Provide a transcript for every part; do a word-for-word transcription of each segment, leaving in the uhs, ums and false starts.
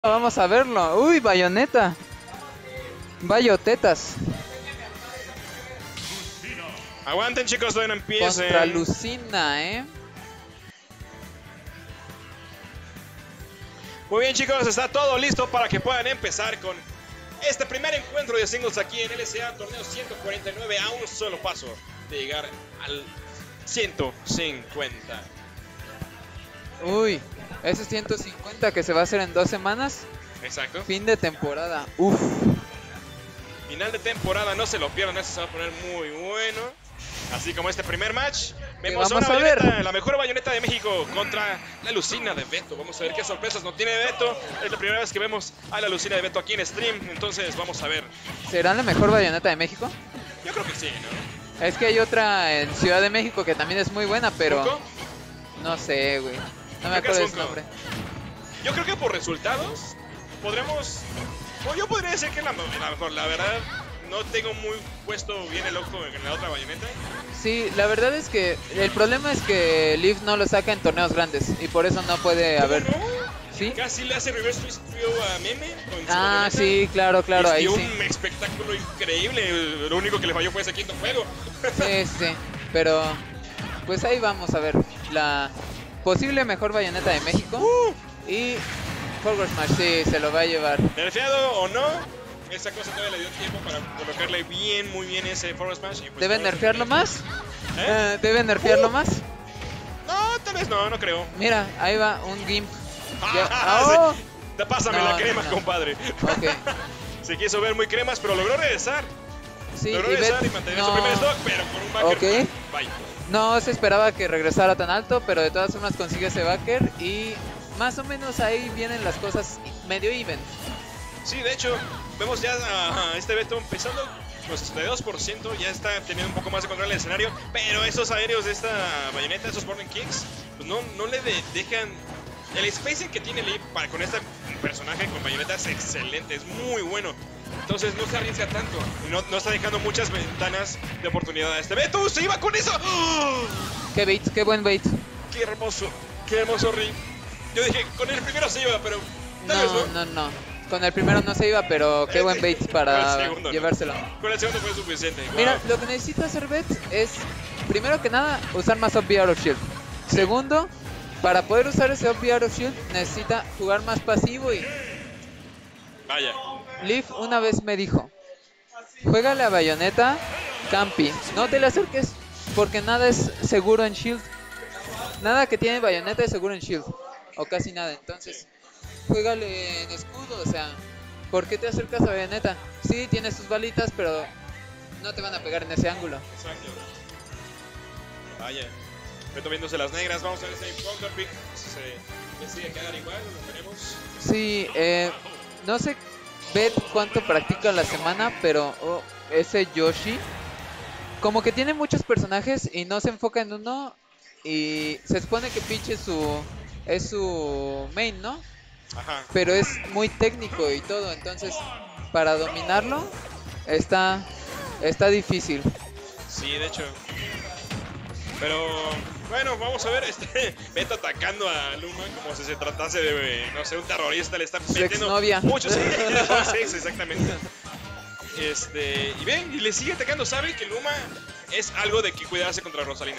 Vamos a verlo. Uy, Bayonetta. Bayotetas. Aguanten, chicos, todavía no empiecen. Contra Lucina, ¿eh? Muy bien, chicos, está todo listo para que puedan empezar con este primer encuentro de singles aquí en L S A Torneo ciento cuarenta y nueve, a un solo paso de llegar al ciento cincuenta. Uy, ese ciento cincuenta que se va a hacer en dos semanas. Exacto. Fin de temporada. Uf. Final de temporada, no se lo pierdan, esto se va a poner muy bueno. Así como este primer match. Vemos vamos una a ver? bayoneta, la mejor bayoneta de México contra la Lucina de Beto. Vamos a ver qué sorpresas no tiene Beto. Es la primera vez que vemos a la Lucina de Beto aquí en stream. Entonces vamos a ver. ¿Será la mejor Bayonetta de México? Yo creo que sí, ¿no? Es que hay otra en Ciudad de México que también es muy buena, pero... ¿Funko? No sé, güey. No me Creo que acuerdo es de su Funko. nombre. Yo creo que por resultados podremos... O yo podría decir que es la, la mejor. La verdad, no tengo muy puesto bien el ojo en la otra bayoneta. Sí, la verdad es que el problema es que Leaf no lo saca en torneos grandes y por eso no puede ¿Cómo haber... no? ¿Sí? Casi le hace reverse twist trio a Meme con su Ah, bayoneta. sí, claro, claro, Y ahí dio sí. un espectáculo increíble. Lo único que le falló fue ese quinto juego. Sí, sí, pero pues ahí vamos a ver la posible mejor Bayonetta de México. Uh. Y Forward Smash, sí, se lo va a llevar. Nerfeado o no, esa cosa todavía le dio tiempo para colocarle bien, muy bien ese forward smash. Y pues ¿Deben ahora nerfearlo se- más? ¿Eh? Eh, ¿Deben nerfearlo Uh. más? No, tal vez no, no creo. Mira, ahí va un Gimp. Ya- Ah, ¡Oh! sí. Da- Pásame No, la no, crema, no. compadre. Ok. Se quiso ver muy cremas, pero logró regresar. Sí, logró y regresar Bet- y mantener no. su primer stock, pero con un backer. Ok. Bye. No se esperaba que regresara tan alto, pero de todas formas consigue ese backer y más o menos ahí vienen las cosas medio even. Sí, de hecho, vemos ya a este Beto empezando con sesenta y dos por ciento, ya está teniendo un poco más de control del escenario, pero esos aéreos de esta bayoneta, esos Burning Kings, pues no, no le de- dejan... El spacing que tiene Lee para, con este personaje con bayoneta es excelente, es muy bueno. Entonces no se arriesga tanto, y no, no está dejando muchas ventanas de oportunidad a este Beto. ¡Se iba con eso! ¡Oh! Qué bait, qué buen bait. ¡Qué hermoso! ¡Qué hermoso Ri! Yo dije, con el primero se iba, pero tal vez No, no. no, no. Con el primero no se iba, pero qué buen bait Con el para segundo, ¿no? llevárselo. Con el segundo fue suficiente. Mira, Wow. lo que necesita hacer Bet es, primero que nada, usar más Up B Out of Shield. Segundo, para poder usar ese Up B Out of Shield, necesita jugar más pasivo y Vaya. Leaf una vez me dijo, juégale a Bayonetta, Campi, no te le acerques, porque nada es seguro en Shield. Nada que tiene Bayonetta es seguro en Shield, o casi nada, entonces, juégale en escudo, o sea, ¿por qué te acercas a Bayonetta? Sí, tiene sus balitas, pero no te van a pegar en ese ángulo. Exacto. Vaya. Beto viéndose las negras. Vamos a ver si Counter Pick se decide quedar igual. Lo veremos. Sí, eh, no sé Bet cuánto practica a la semana, pero oh, ese Yoshi como que tiene muchos personajes y no se enfoca en uno y se supone que Peach es su es su main, ¿no? Ajá. Pero es muy técnico y todo, entonces para dominarlo está está difícil. Sí, de hecho. Pero bueno, vamos a ver. Este Beto atacando a Luma como si se tratase de, no sé, un terrorista. Le está Su metiendo exnovia. muchos. Sí, exactamente. Este, y ven, y le sigue atacando. Sabe que Luma es algo de que cuidarse contra Rosalina.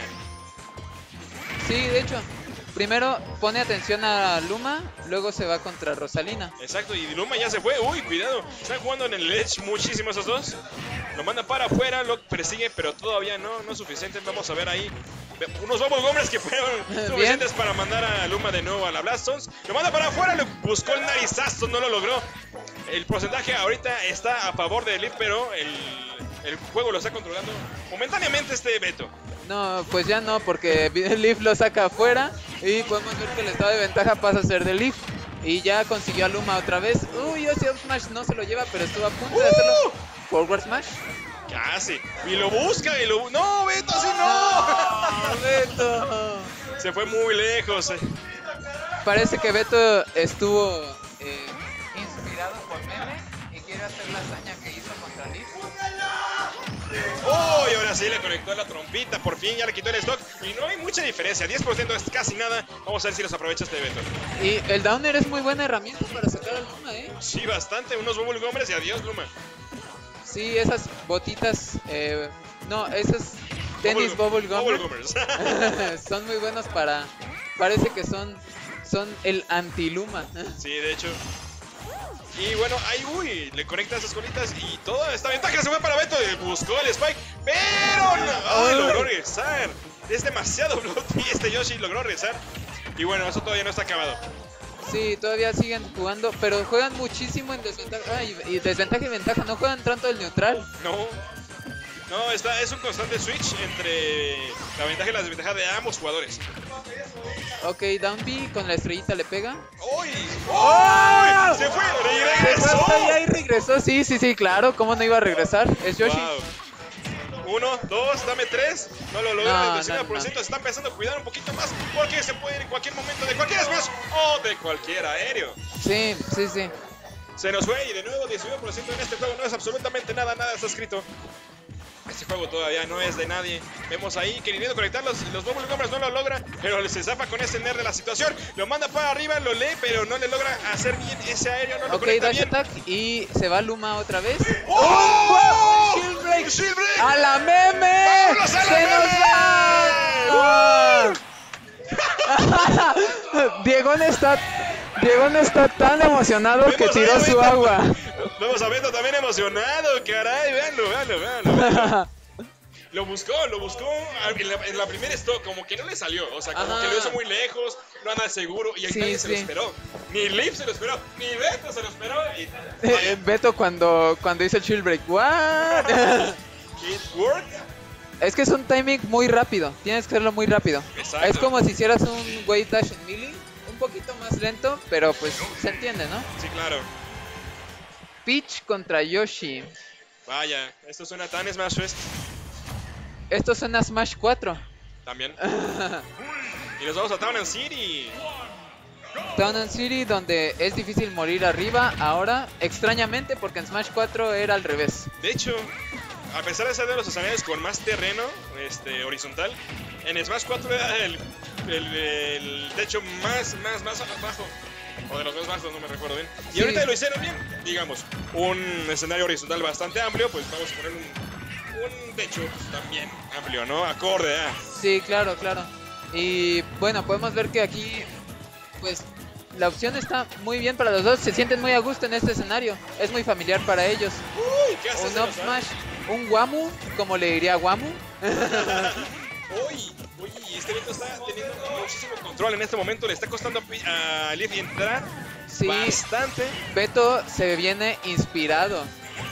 Sí, de hecho, primero pone atención a Luma, luego se va contra Rosalina. Exacto, y Luma ya se fue. Uy, cuidado. Están jugando en el Edge muchísimo esos dos. Lo manda para afuera, lo persigue, pero todavía no, no es suficiente. Vamos a ver ahí. Unos Bubble Bombers que fueron suficientes para mandar a Luma de nuevo a la Blastons. Lo manda para afuera, lo buscó el narizazo, no lo logró. El porcentaje ahorita está a favor de Leaf, pero el, el juego lo está controlando momentáneamente este Beto. No, pues ya no, porque Leaf lo saca afuera y podemos ver que el estado de ventaja pasa a ser de Leaf. Y ya consiguió a Luma otra vez. Uy, ese Up Smash no se lo lleva, pero estuvo a punto de hacerlo. Forward Smash. Casi. Y lo busca y lo... ¡No, Beto, así no! ¡Ah, Beto! Se fue muy lejos. eh. Parece que Beto estuvo eh, inspirado por Meme y quiere hacer la hazaña que hizo contra Leaf. ¡Oh! Y ahora ahora sí le conectó la trompita, por fin ya le quitó el stock. Y no hay mucha diferencia, diez por ciento es casi nada. Vamos a ver si los aprovecha este Beto. Y el Downer es muy buena herramienta para sacar al Luma, ¿eh? Sí, bastante, unos Bubble Gummers y adiós, Luma. Sí, esas botitas, eh, no, esas tenis Bubble, Bubble Gummers Gummers. son muy buenos para, parece que son, son el anti-Luma. Sí, de hecho. Y bueno, ahí, uy, le conecta esas colitas y toda esta ventaja se fue para Beto. Buscó el Spike, pero no, ay, logró regresar. Es demasiado bloody, este Yoshi logró regresar. Y bueno, eso todavía no está acabado. Sí, todavía siguen jugando, pero juegan muchísimo en desventaja. Ah, y, y desventaja y ventaja, no juegan tanto el neutral. No, no, está, es un constante switch entre la ventaja y la desventaja de ambos jugadores. Ok, Down B con la estrellita le pega. ¡Uy! ¡Uy! ¡Se fue! Se fue hasta allá y ¡Regresó! regresó, sí, sí, sí, claro, ¿cómo no iba a regresar? Es Yoshi. Wow. Uno, dos, dame tres. No lo logra, No, el veintinueve por ciento no, no. está empezando a cuidar un poquito más porque se puede ir en cualquier momento de cualquier smash o de cualquier aéreo. Sí, sí, sí. Se nos fue y de nuevo diecinueve por ciento en este juego no es absolutamente nada, nada está escrito. Este juego todavía no es de nadie. Vemos ahí que queriendo conectar los, los Bubble Gummers no lo logra, pero se zafa con ese nerd de la situación. Lo manda para arriba, lo lee, pero no le logra hacer bien ese aéreo, no lo Ok, conecta dash bien. attack y se va Luma otra vez. ¡Oh! Shield break. ¡Shield break! ¡A la meme! ¡Vámonos a la ¡Se meme! nos va! Diegón está, Diegón está tan emocionado que Vemos tiró ahí a su Beto. agua. Vamos a Beto también emocionado, caray, véanlo, véanlo, véanlo, véanlo. Lo buscó, lo buscó en la, en la primera stock, como que no le salió, o sea, como Ajá. que lo hizo muy lejos, no anda seguro, y ahí Sí, nadie se lo sí. esperó. Ni Leaf se lo esperó, ni Beto se lo esperó, y... Eh, Beto cuando, cuando hizo el shield break. ¿What? It worked. Es que es un timing muy rápido. Tienes que hacerlo muy rápido. Exacto. Es como si hicieras un wave dash en melee. Un poquito más lento, pero pues se entiende, ¿no? Sí, claro. Peach contra Yoshi. Vaya, esto suena tan Smash Fest Esto suena Smash cuatro. también. Y nos vamos a Town and City. Town and City, donde es difícil morir arriba. Ahora, extrañamente, porque en Smash cuatro era al revés. De hecho, a pesar de ser de los escenarios con más terreno este, horizontal, en Smash cuatro era el, el, el techo más, más, más bajo. O de los más bajos, no me recuerdo bien. Y Sí. ahorita lo hicieron bien. Digamos, un escenario horizontal bastante amplio, pues vamos a poner un, un techo pues, también amplio, ¿no? Acorde a... Sí, claro, claro. Y bueno, podemos ver que aquí, pues, la opción está muy bien para los dos. Se sienten muy a gusto en este escenario. Es muy familiar para ellos. Uy, ¿qué haces? Un up smash, un Wamu, como le diría Wamu. Uy, uy, este Beto está teniendo muchísimo control en este momento. Le está costando a, Pi- a Leaf entrar Sí, bastante. Beto se viene inspirado.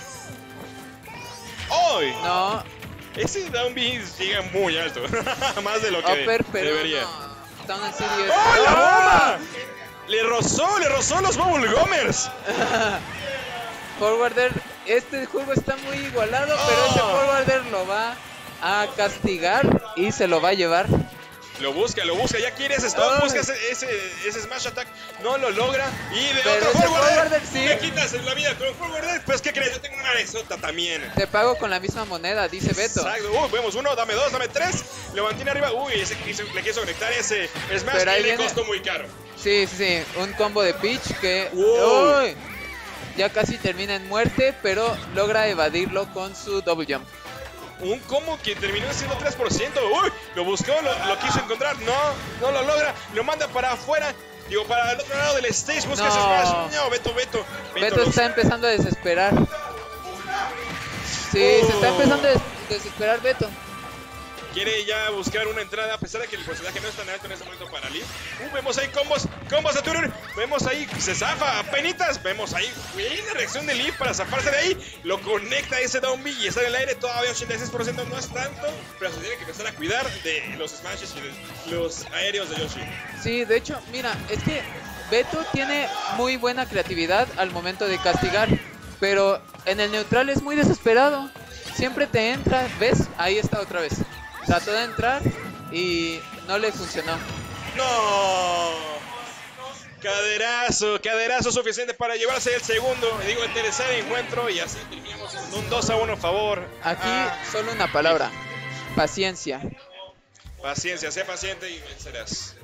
¡Uy! No, Ese down B llega muy alto. Más de lo que upper, pero debería. no. Town and City es... ¡Oh, la bomba! Le rozó, le rozó los Bubble Gummers. Forwarder, este juego está muy igualado, pero Oh. ese Forwarder lo va a castigar y se lo va a llevar. Lo busca, lo busca, ya quiere ese stop, Ay. busca ese, ese, ese smash attack, no lo logra. Y de Pero otro ese forwarder, forwarder sí. le quitas la vida con forwarder. Pues, ¿qué crees? Yo tengo una lesota también. Te pago con la misma moneda, dice Beto. Exacto. Uy, vemos uno, dame dos, dame tres. Levantín arriba. Uy, ese quiso- le quiso conectar ese smash Pero ahí y le viene- costó muy caro. Sí, sí, sí, un combo de Peach que... Wow. Uy, ya casi termina en muerte, pero logra evadirlo con su double jump. Un combo que terminó siendo tres por ciento. Uy, lo buscó, lo, lo quiso encontrar. No, no lo logra. Lo manda para afuera. Digo, para el otro lado del stage. Busca ese No. smash. No, Beto, Beto. Beto lo- está empezando a desesperar. Sí, se está Oh. empezando a des- desesperar Beto. Quiere ya buscar una entrada, a pesar de que el porcentaje no es tan alto en este momento para Leaf. Uh, vemos ahí combos, combos de Turner. Vemos ahí, se zafa, apenitas. Vemos ahí, buena reacción de Leaf para zafarse de ahí. Lo conecta ese down B y está en el aire. Todavía ochenta y seis por ciento no es tanto, pero se tiene que empezar a cuidar de los smashes y de los aéreos de Yoshi. Sí, de hecho, mira, es que Beto tiene muy buena creatividad al momento de castigar, pero en el neutral es muy desesperado. Siempre te entra, ¿ves? Ahí está otra vez. Trató de entrar y no le funcionó. ¡No! Caderazo, caderazo suficiente para llevarse el segundo, digo el tercer encuentro y así terminamos con un dos a uno a favor. Aquí Ah, solo una palabra. Paciencia. Paciencia, sé paciente y vencerás.